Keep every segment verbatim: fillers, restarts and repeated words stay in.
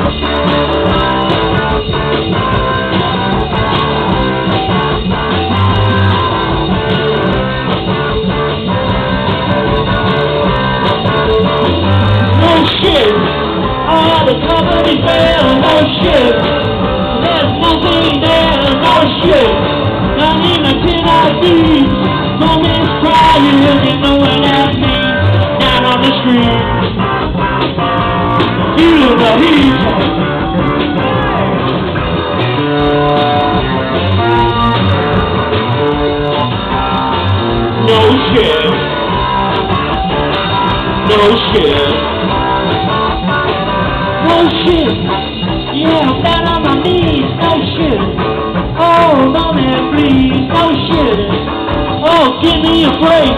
Shit, all the company fail, no shit. There's nothing there, no shit. Not even ten I see. Woman's crying, you know what that means. Down on the street, feel the heat. No shit, no shit. No shit, yeah, I'm down on my knees, no shit. Oh, mommy, please, no shit. Oh, give me a break.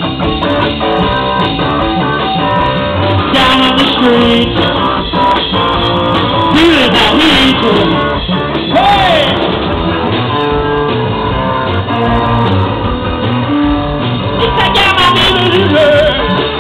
Down on the street, feeling that heat. Hey! If I got my neighbors to hurt.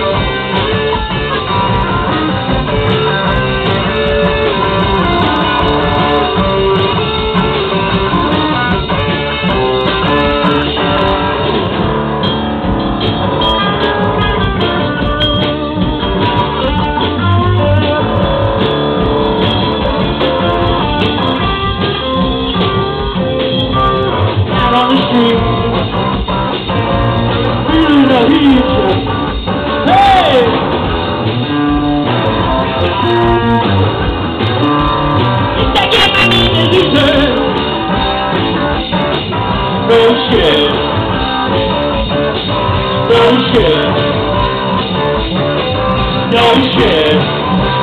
On the street, feeling the heat. Hey! If I get my name to deserve. No shit. No shit. No shit.